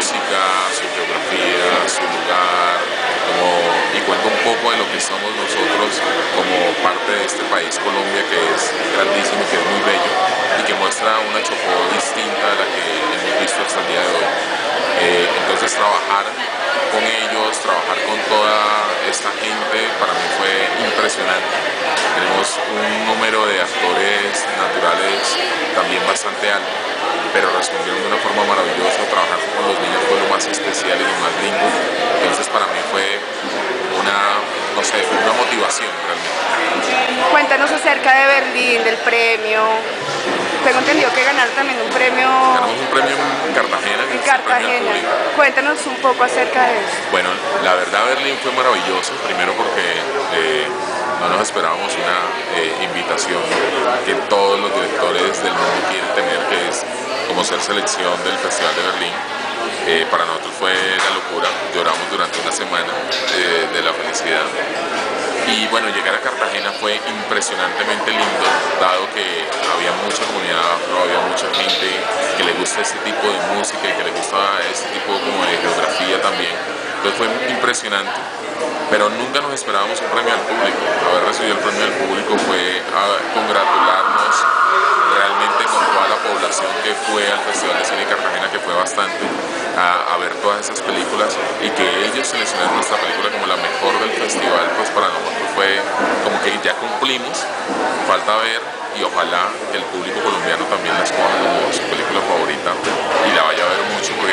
música, su geografía, su lugar, y cuenta un poco de lo que somos nosotros como parte de este país Colombia, que es grandísimo y que es muy bello y que muestra una Chocó distinta a la que hemos visto hasta el día de hoy. Entonces trabajar con ellos, trabajar con toda esta gente para mí fue impresionante. Tenemos un número de actores naturales también bastante alto, pero respondieron de una forma maravillosa. Trabajar con los niños fue lo más especial y lo más lindo. Entonces para mí fue no sé, una motivación realmente. Cuéntanos acerca de Berlín, del premio. Tengo entendido que ganaron también un premio. Ganamos un premio en Cartagena. En Cartagena. Cuéntanos un poco acerca de eso. Bueno, la verdad Berlín fue maravilloso, primero porque no nos esperábamos una invitación que todos los directores del mundo quieren tener, que es como ser selección del Festival de Berlín. Para nosotros fue la locura, lloramos durante una semana de la felicidad. Y bueno, llegar a Cartagena fue impresionantemente lindo, dado que había mucha comunidad afro, había mucha gente que le gusta este tipo de música y que le gusta este tipo como de geografía también. Entonces fue impresionante, pero nunca nos esperábamos un premio al público. Haber recibido el premio al público fue congratularnos realmente con toda la población que fue al Festival de Cine de Cartagena, que fue bastante, a ver todas esas películas, y que ellos seleccionaron nuestra película como la mejor del festival. Pues para nosotros fue como que ya cumplimos, falta ver, y ojalá el público colombiano también la escoja como su película favorita y la vaya a ver mucho, porque